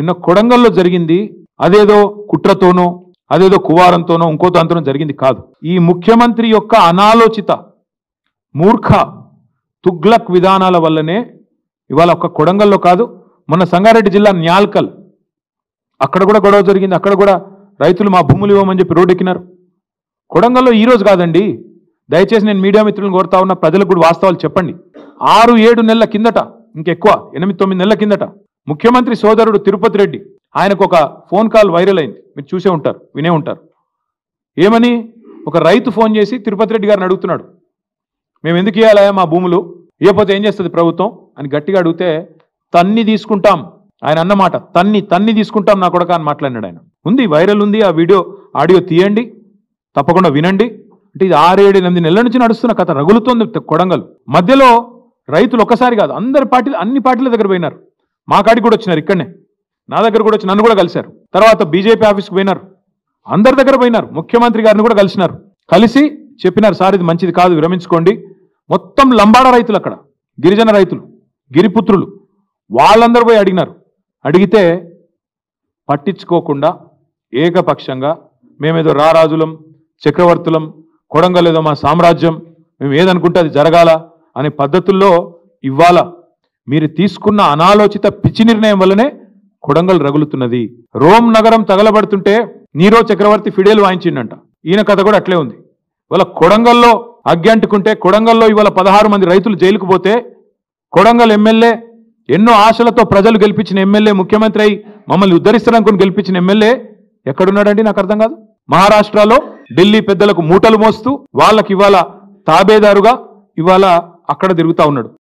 నిన్న కొడంగల్లో జరిగింది అదేదో కుట్రతోనో అదేదో కువారంతోనో ఇంకో దాంతోనో జరిగింది కాదు. ఈ ముఖ్యమంత్రి యొక్క అనాలోచిత మూర్ఖ తుగ్లక్ విధానాల వల్లనే ఇవాళ ఒక్క కొడంగల్లో కాదు, మొన్న సంగారెడ్డి జిల్లా న్యాల్కల్ అక్కడ కూడా గొడవ జరిగింది. అక్కడ కూడా రైతులు మా భూములు ఇవ్వమని చెప్పి రోడ్డు ఎక్కినారు. కొడంగల్లో ఈ రోజు కాదండి, దయచేసి నేను మీడియా మిత్రులను కోరుతా ఉన్న, ప్రజలకు కూడా వాస్తవాలు చెప్పండి. 6-7 నెలల కిందట, ఇంకెక్కువ 8-9 నెలల కిందట ముఖ్యమంత్రి సోదరుడు తిరుపతి రెడ్డి ఆయనకు ఒక ఫోన్ కాల్ వైరల్ అయింది. మీరు చూసే ఉంటారు, వినే ఉంటారు. ఏమని ఒక రైతు ఫోన్ చేసి తిరుపతి రెడ్డి గారిని అడుగుతున్నాడు, మేము ఎందుకు ఇవ్వాలా మా భూములు, ఇవ్వకపోతే ఏం చేస్తుంది ప్రభుత్వం అని గట్టిగా అడిగితే, తన్ని తీసుకుంటాం ఆయన అన్నమాట, తన్ని తీసుకుంటాం నా కొడక అని మాట్లాడినాడు ఆయన. ఉంది, వైరల్ ఉంది, ఆ వీడియో ఆడియో తీయండి, తప్పకుండా వినండి. అంటే ఇది 6-7-8 నెలల నుంచి నడుస్తున్న కథ, రగులుతోంది కొడంగల్. మధ్యలో రైతులు ఒక్కసారి కాదు, అన్ని పార్టీల దగ్గర పోయినారు. మా కాడికి కూడా వచ్చినారు, ఇక్కడనే నా దగ్గర కూడా వచ్చి నన్ను కూడా కలిశారు. తర్వాత బీజేపీ ఆఫీస్కి పోయినారు, అందరి దగ్గర పోయినారు. ముఖ్యమంత్రి గారిని కూడా కలిసినారు. కలిసి చెప్పినారు, సార్ ఇది మంచిది కాదు, విరమించుకోండి. మొత్తం లంబాడ రైతులు, అక్కడ గిరిజన రైతులు, గిరిపుత్రులు, వాళ్ళందరూ పోయి అడిగినారు. అడిగితే పట్టించుకోకుండా ఏకపక్షంగా మేమేదో రారాజులం, చక్రవర్తులం, కొడంగల్ ఏదో మా సామ్రాజ్యం, మేము ఏదనుకుంటే అది జరగాల అనే పద్ధతుల్లో ఇవాళ మీరు తీసుకున్న అనాలోచిత పిచ్చి నిర్ణయం వల్లనే కొడంగల్ రగులుతున్నది. రోమ్ నగరం తగలబడుతుంటే నీరో చక్రవర్తి ఫిడేలు వాయించిండంట. ఈయన కథ కూడా అట్లే ఉంది. ఇవాళ కొడంగల్లో అగ్గి అంటుకుంటే, కొడంగల్లో ఇవాళ 16 మంది రైతులు జైలుకు పోతే, కొడంగల్ ఎమ్మెల్యే ఎన్నో ఆశలతో ప్రజలు గెలిపించిన ఎమ్మెల్యే, ముఖ్యమంత్రి అయి మమ్మల్ని ఉద్ధరిస్తారనుకుని గెలిపించిన ఎమ్మెల్యే ఎక్కడున్నాడండి? నాకు అర్థం కాదు. మహారాష్ట్రలో ఢిల్లీ పెద్దలకు మూటలు మోస్తూ వాళ్ళకి ఇవాళ తాబేదారుగా ఇవాళ అక్కడ తిరుగుతా ఉన్నాడు.